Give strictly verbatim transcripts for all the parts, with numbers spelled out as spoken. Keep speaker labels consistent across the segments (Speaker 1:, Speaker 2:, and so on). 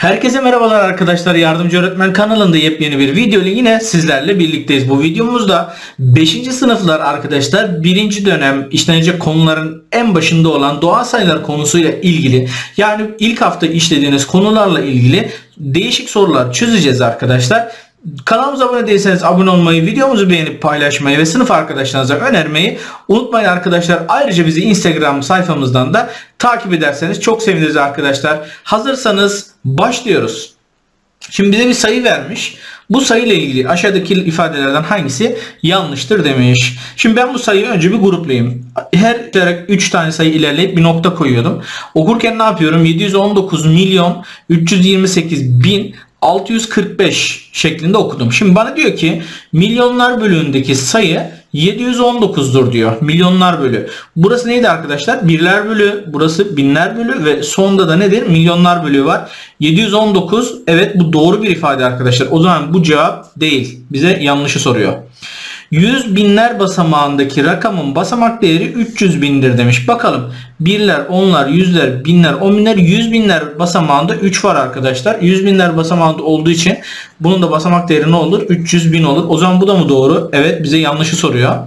Speaker 1: Herkese merhabalar arkadaşlar. Yardımcı Öğretmen kanalında yepyeni bir video ile yine sizlerle birlikteyiz. Bu videomuzda beşinci sınıflar arkadaşlar birinci dönem işlenecek konuların en başında olan doğal sayılar konusuyla ilgili, yani ilk hafta işlediğiniz konularla ilgili değişik sorular çözeceğiz arkadaşlar. Kanalımıza abone değilseniz abone olmayı, videomuzu beğenip paylaşmayı ve sınıf arkadaşlarınıza önermeyi unutmayın arkadaşlar. Ayrıca bizi Instagram sayfamızdan da takip ederseniz çok seviniriz arkadaşlar. Hazırsanız başlıyoruz. Şimdi bize bir sayı vermiş. Bu sayı ile ilgili aşağıdaki ifadelerden hangisi yanlıştır demiş. Şimdi ben bu sayıyı önce bir gruplayayım. Her üç tane sayı ilerleyip bir nokta koyuyordum. Okurken ne yapıyorum? yedi yüz on dokuz milyon üç yüz yirmi sekiz bin altı yüz kırk beş şeklinde okudum. Şimdi bana diyor ki milyonlar bölüğündeki sayı yedi yüz on dokuz'dur diyor. Milyonlar bölü. Burası neydi arkadaşlar? Birler bölü. Burası binler bölü ve sonda da nedir? Milyonlar bölüğü var. yedi yüz on dokuz. Evet, bu doğru bir ifade arkadaşlar. O zaman bu cevap değil. Bize yanlışı soruyor. yüz binler basamağındaki rakamın basamak değeri üç yüz bin'dir demiş. Bakalım. Birler, onlar, yüzler, binler, on binler, yüz binler basamağında üç var arkadaşlar. yüz binler basamağında olduğu için bunun da basamak değeri ne olur? üç yüz bin olur. O zaman bu da mı doğru? Evet, bize yanlışı soruyor.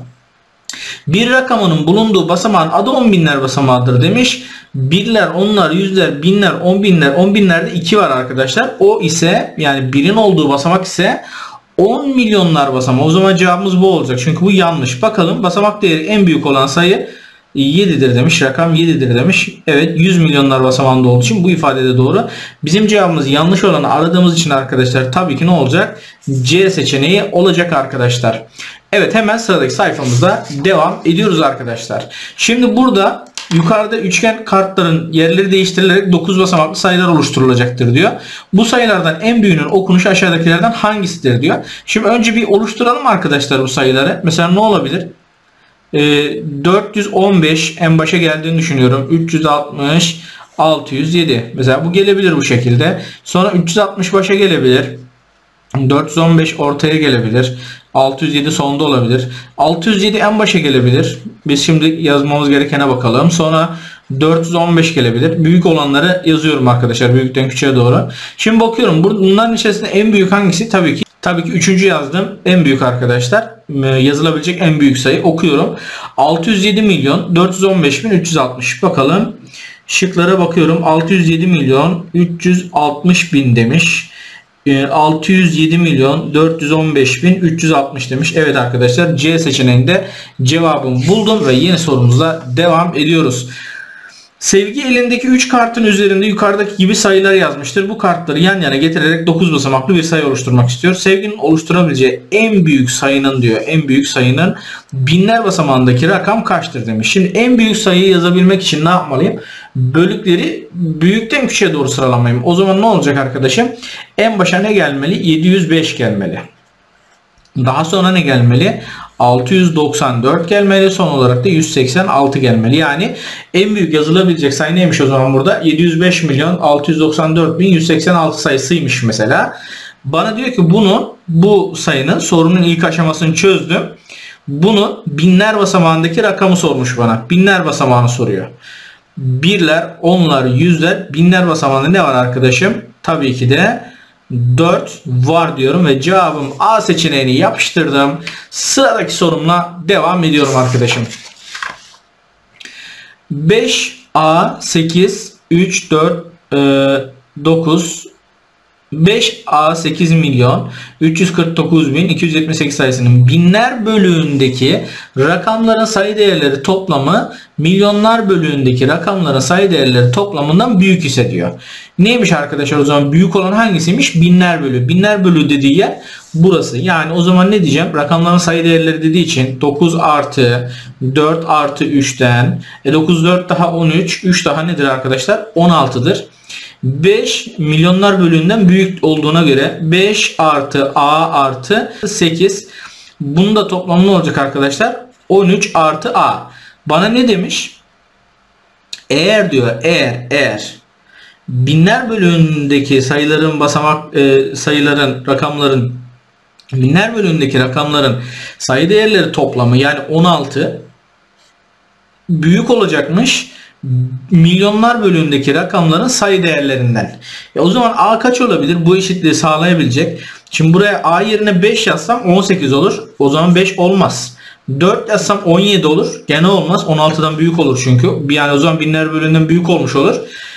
Speaker 1: Bir rakamının bulunduğu basamağın adı on binler basamağıdır demiş. Birler, onlar, yüzler, binler, on binler, on binlerde iki var arkadaşlar. O ise, yani birin olduğu basamak ise on milyonlar basamağı. O zaman cevabımız bu olacak. Çünkü bu yanlış. Bakalım, basamak değeri en büyük olan sayı yedi'dir demiş. Rakam yedi'dir demiş. Evet, yüz milyonlar basamağında olduğu için bu ifade de doğru. Bizim cevabımız yanlış olanı aradığımız için arkadaşlar tabii ki ne olacak? C seçeneği olacak arkadaşlar. Evet, hemen sıradaki sayfamızda devam ediyoruz arkadaşlar. Şimdi burada yukarıda üçgen kartların yerleri değiştirilerek dokuz basamaklı sayılar oluşturulacaktır diyor. Bu sayılardan en büyüğünün okunuşu aşağıdakilerden hangisidir diyor. Şimdi önce bir oluşturalım arkadaşlar bu sayıları. Mesela ne olabilir? Ee, dört yüz on beş en başa geldiğini düşünüyorum. üç yüz altmış, altı yüz yedi. Mesela bu gelebilir bu şekilde. Sonra üç yüz altmış başa gelebilir. dört yüz on beş ortaya gelebilir. altı yüz yedi sonda olabilir. altı yüz yedi en başa gelebilir. Biz şimdi yazmamız gerekene bakalım. Sonra dört yüz on beş gelebilir. Büyük olanları yazıyorum arkadaşlar. Büyükten küçüğe doğru. Şimdi bakıyorum. Bunların içerisinde en büyük hangisi? Tabii ki Tabii ki üçüncü yazdım. En büyük arkadaşlar. Yazılabilecek en büyük sayı. Okuyorum. altı yüz yedi milyon dört yüz on beş bin üç yüz altmış. Bakalım. Şıklara bakıyorum. altı yüz yedi milyon üç yüz altmış bin demiş. altı yüz yedi milyon dört yüz on beş bin üç yüz altmış demiş. Evet arkadaşlar, C seçeneğinde cevabımı buldum ve yeni sorumuzla devam ediyoruz. Sevgi elindeki üç kartın üzerinde yukarıdaki gibi sayılar yazmıştır. Bu kartları yan yana getirerek dokuz basamaklı bir sayı oluşturmak istiyor. Sevginin oluşturabileceği en büyük sayının diyor. En büyük sayının binler basamağındaki rakam kaçtır demiş. Şimdi en büyük sayıyı yazabilmek için ne yapmalıyım? Bölükleri büyükten küçüğe doğru sıralamayayım. O zaman ne olacak arkadaşım? En başa ne gelmeli? yedi yüz beş gelmeli. Daha sonra ne gelmeli? altı yüz doksan dört gelmeli. Son olarak da yüz seksen altı gelmeli. Yani en büyük yazılabilecek sayı neymiş o zaman burada? yedi yüz beş milyon altı yüz doksan dört bin yüz seksen altı sayısıymış mesela. Bana diyor ki bunu, bu sayının sorunun ilk aşamasını çözdüm. Bunu binler basamağındaki rakamı sormuş bana. Binler basamağını soruyor. Birler, onlar, yüzler, binler basamağında ne var arkadaşım? Tabii ki de dört var diyorum ve cevabım A seçeneğini yapıştırdım. Sıradaki sorumla devam ediyorum arkadaşım. beş A sekiz üç dört dokuz beş A sekiz milyon üç yüz kırk dokuz bin iki yüz yetmiş sekiz sayısının binler bölüğündeki rakamların sayı değerleri toplamı milyonlar bölüğündeki rakamların sayı değerleri toplamından büyük ise diyor. Neymiş arkadaşlar o zaman? Büyük olan hangisiymiş? Binler bölü. Binler bölü dediği yer burası. Yani o zaman ne diyeceğim? Rakamların sayı değerleri dediği için dokuz artı dört artı üç'ten e dokuz, dört daha on üç. üç daha nedir arkadaşlar? on altı'dır. beş milyonlar bölüğünden büyük olduğuna göre beş artı A artı sekiz. Bunun da toplamı ne olacak arkadaşlar? on üç artı A. Bana ne demiş? Eğer diyor, eğer eğer binler bölüğündeki sayıların basamak e, sayıların rakamların binler bölüğündeki rakamların sayı değerleri toplamı yani on altı büyük olacakmış. milyonlar bölüğündeki rakamların sayı değerlerinden. E o zaman A kaç olabilir? Bu eşitliği sağlayabilecek. Şimdi buraya A yerine beş yazsam on sekiz olur. O zaman beş olmaz. dört yazsam on yedi olur. Gene olmaz. on altıdan büyük olur çünkü. Yani o zaman binler bölüğünden büyük olmuş olur.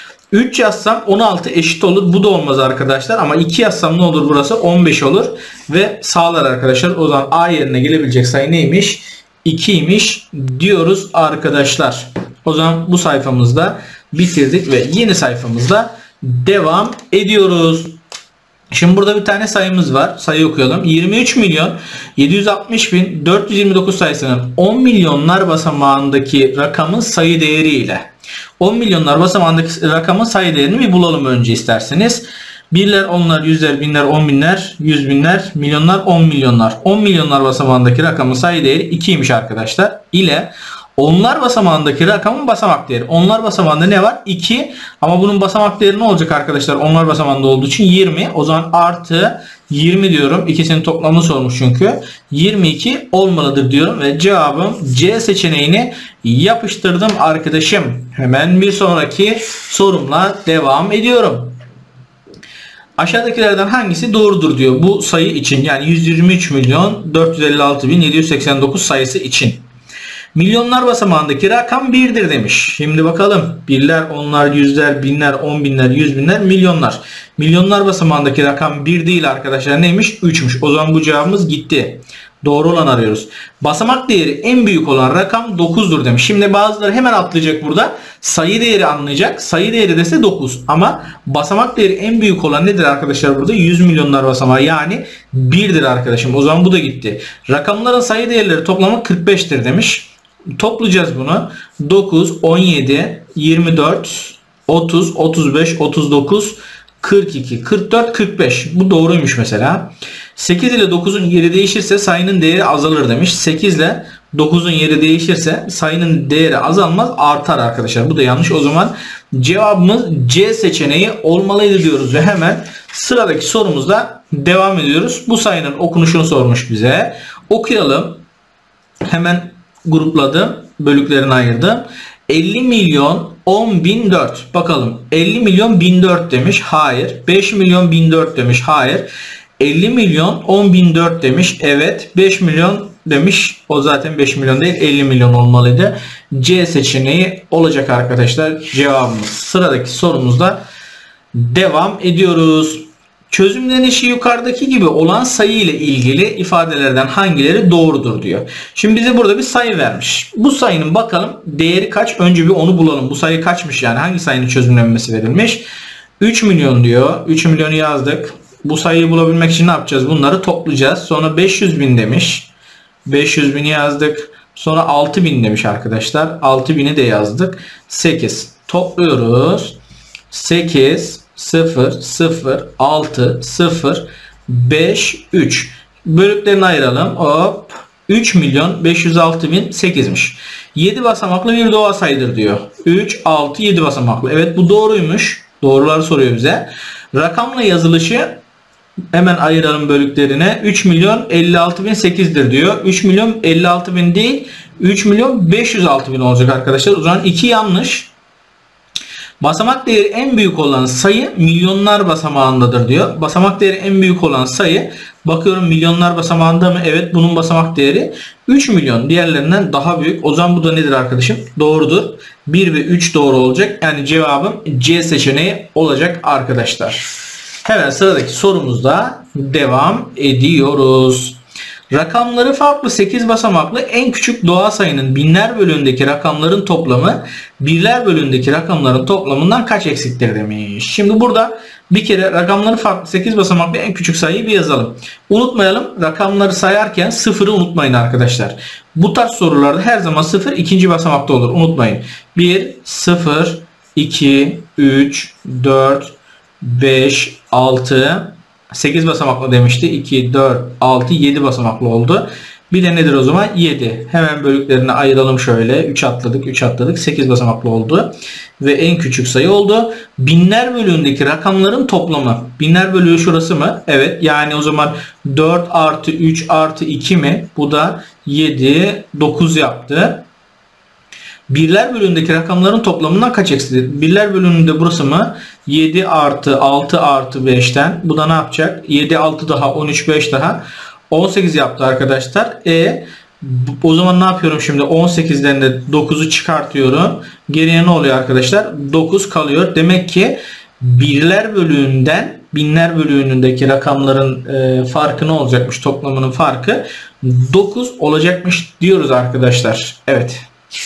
Speaker 1: üç yazsam on altı eşit olur. Bu da olmaz arkadaşlar. Ama iki yazsam ne olur burası? on beş olur. Ve sağlar arkadaşlar. O zaman A yerine gelebilecek sayı neymiş? ikiymiş diyoruz arkadaşlar. O zaman bu sayfamızda bitirdik ve yeni sayfamızda devam ediyoruz. Şimdi burada bir tane sayımız var. Sayı okuyalım. yirmi üç milyon yedi yüz altmış bin dört yüz yirmi dokuz sayısının on milyonlar basamağındaki rakamın sayı değeri ile on milyonlar basamağındaki rakamın sayı değerini bir bulalım önce isterseniz. Birler, onlar, yüzler, binler, on binler, yüz binler, milyonlar, on milyonlar. on milyonlar basamağındaki rakamın sayı değeri ikiymiş arkadaşlar. İle onlar basamağındaki rakamın basamak değeri. Onlar basamağında ne var? iki. Ama bunun basamak değeri ne olacak arkadaşlar? Onlar basamağında olduğu için yirmi. O zaman artı yirmi diyorum. İkisinin toplamını sormuş çünkü. yirmi iki olmalıdır diyorum ve cevabım C seçeneğini yapıştırdım arkadaşım. Hemen bir sonraki sorumla devam ediyorum. Aşağıdakilerden hangisi doğrudur diyor bu sayı için, yani yüz yirmi üç milyon dört yüz elli altı bin yedi yüz seksen dokuz sayısı için. Milyonlar basamağındaki rakam birdir demiş. Şimdi bakalım. Birler, onlar, yüzler, binler, on binler, yüz binler, milyonlar. Milyonlar basamağındaki rakam bir değil arkadaşlar. Neymiş? üçmüş. O zaman bu cevabımız gitti. Doğru olan arıyoruz. Basamak değeri en büyük olan rakam dokuzdur demiş. Şimdi bazıları hemen atlayacak burada. Sayı değeri anlayacak. Sayı değeri dese dokuz. Ama basamak değeri en büyük olan nedir arkadaşlar burada? yüz milyonlar basamağı, yani birdir arkadaşım. O zaman bu da gitti. Rakamların sayı değerleri toplamı kırk beştir demiş. Toplayacağız bunu. dokuz, on yedi, yirmi dört, otuz, otuz beş, otuz dokuz, kırk iki, kırk dört, kırk beş. Bu doğruymuş mesela. sekiz ile dokuzun yeri değişirse sayının değeri azalır demiş. sekiz ile dokuzun yeri değişirse sayının değeri azalmaz, artar arkadaşlar. Bu da yanlış. O zaman cevabımız C seçeneği olmalıydı diyoruz ve hemen sıradaki sorumuzda devam ediyoruz. Bu sayının okunuşunu sormuş bize. Okuyalım. Hemen grupladım. Bölüklerini ayırdım. elli milyon on bin dört. Bakalım. elli milyon bin dört demiş. Hayır. beş milyon bin dört demiş. Hayır. elli milyon on bin dört demiş. Evet. beş milyon demiş. O zaten beş milyon değil, elli milyon olmalıydı. C seçeneği olacak arkadaşlar. Cevabımız. Sıradaki sorumuzda devam ediyoruz. Çözümlenişi yukarıdaki gibi olan sayı ile ilgili ifadelerden hangileri doğrudur diyor. Şimdi bize burada bir sayı vermiş. Bu sayının bakalım değeri kaç? Önce bir onu bulalım. Bu sayı kaçmış, yani hangi sayının çözümlenmesi verilmiş? üç milyon diyor. üç milyonu yazdık. Bu sayıyı bulabilmek için ne yapacağız? Bunları toplayacağız. Sonra beş yüz bin demiş. beş yüz bini yazdık. Sonra altı bin demiş arkadaşlar. altı bini de yazdık. sekiz. Topluyoruz. sekiz, sıfır, sıfır, altı, sıfır, beş, üç. Bölüklerini ayıralım. Hop. üç milyon beş yüz altı bin sekizmiş. yedi basamaklı bir doğal sayıdır diyor. üç, altı, yedi basamaklı. Evet, bu doğruymuş. Doğruları soruyor bize. Rakamla yazılışı hemen ayıralım bölüklerine. üç milyon elli altı bin sekizdir diyor. üç milyon elli altı bin değil, üç milyon beş yüz altı bin olacak arkadaşlar. O zaman iki yanlış. Basamak değeri en büyük olan sayı milyonlar basamağındadır diyor. Basamak değeri en büyük olan sayı, bakıyorum milyonlar basamağında mı? Evet, bunun basamak değeri üç milyon. Diğerlerinden daha büyük. O zaman bu da nedir arkadaşım? Doğrudur. bir ve üç doğru olacak. Yani cevabım C seçeneği olacak arkadaşlar. Hemen sıradaki sorumuzda devam ediyoruz. Rakamları farklı sekiz basamaklı en küçük doğal sayının binler bölüğündeki rakamların toplamı birler bölüğündeki rakamların toplamından kaç eksiktir demiş. Şimdi burada bir kere rakamları farklı sekiz basamaklı en küçük sayıyı bir yazalım. Unutmayalım, rakamları sayarken sıfırı unutmayın arkadaşlar. Bu tarz sorularda her zaman sıfır ikinci basamakta olur. Unutmayın. bir, sıfır, iki, üç, dört, beş, altı, sekiz basamaklı demişti. iki, dört, altı, yedi basamaklı oldu. Bir de nedir o zaman? yedi. Hemen bölüklerini ayıralım şöyle. üç atladık, üç atladık. sekiz basamaklı oldu. Ve en küçük sayı oldu. Binler bölüğündeki rakamların toplamı. Binler bölüğü şurası mı? Evet. Yani o zaman dört artı üç artı iki mi? Bu da yedi, dokuz yaptı. birler bölüğündeki rakamların toplamından kaç eksilir? Birler bölüğünde burası mı? yedi artı altı artı beşten. Bu da ne yapacak? yedi altı daha on üç beş daha. on sekiz yaptı arkadaşlar. E o zaman ne yapıyorum şimdi? on sekizden de dokuzu çıkartıyorum. Geriye ne oluyor arkadaşlar? dokuz kalıyor. Demek ki birler bölüğünden binler bölüğündeki rakamların e, farkı ne olacakmış? Toplamının farkı dokuz olacakmış diyoruz arkadaşlar. Evet.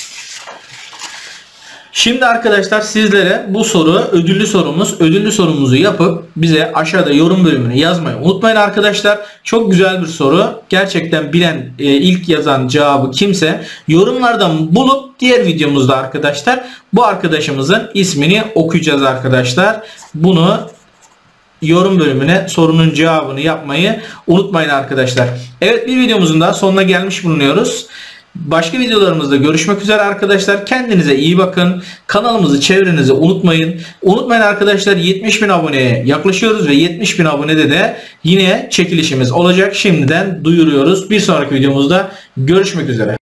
Speaker 1: Şimdi arkadaşlar sizlere bu soru ödüllü sorumuz. Ödüllü sorumuzu yapıp bize aşağıda yorum bölümüne yazmayı unutmayın arkadaşlar. Çok güzel bir soru. Gerçekten bilen e, ilk yazan cevabı kimse yorumlardan bulup diğer videomuzda arkadaşlar bu arkadaşımızın ismini okuyacağız arkadaşlar. Bunu yorum bölümüne sorunun cevabını yapmayı unutmayın arkadaşlar. Evet, bir videomuzun daha sonuna gelmiş bulunuyoruz. Başka videolarımızda görüşmek üzere arkadaşlar. Kendinize iyi bakın. Kanalımızı, çevrenizi unutmayın. Unutmayın arkadaşlar, yetmiş bin aboneye yaklaşıyoruz ve yetmiş bin abonede de yine çekilişimiz olacak. Şimdiden duyuruyoruz. Bir sonraki videomuzda görüşmek üzere.